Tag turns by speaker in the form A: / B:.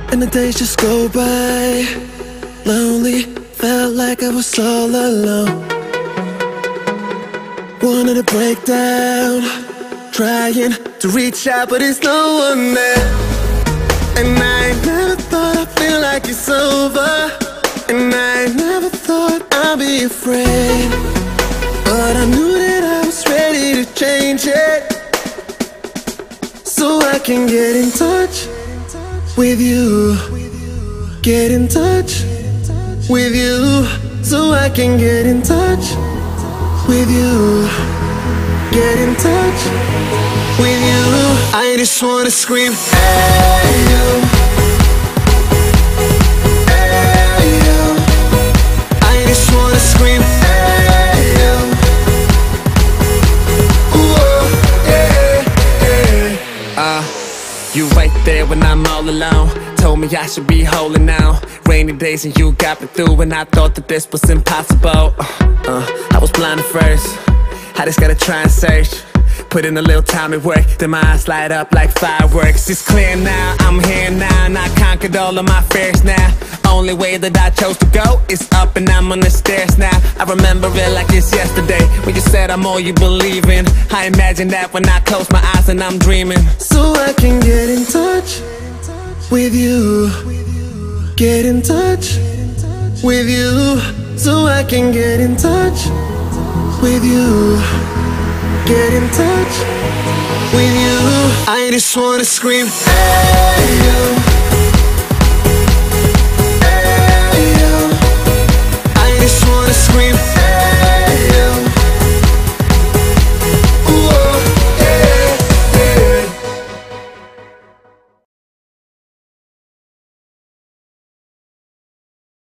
A: and the days just go by. Lonely, felt like I was all alone. Wanted to break down, trying to reach out, but there's no one there. And I never thought I'd feel like it's over, and I never thought I'd be afraid. But I knew that I was ready to change it, so I can get in touch with you. Get in touch with you, so I can get in touch with you. Get in touch with you. I just wanna scream, hey you, hey you. I just wanna scream, hey you. Ooh, yeah, yeah.
B: You right there when I'm all alone. Told me I should be holding now. Rainy days and you got me through, and I thought that this was impossible. I was blind at first, I just gotta try and search. Put in a little time at work, then my eyes light up like fireworks. It's clear now, I'm here now, and I conquered all of my fears now. Only way that I chose to go is up, and I'm on the stairs now. I remember it like it's yesterday, when you said I'm all you believe in. I imagine that when I close my eyes and I'm dreaming.
A: So I can get in touch with you. Get in touch with you, so I can get in touch with you. Get in touch with you. I just wanna scream, hey you.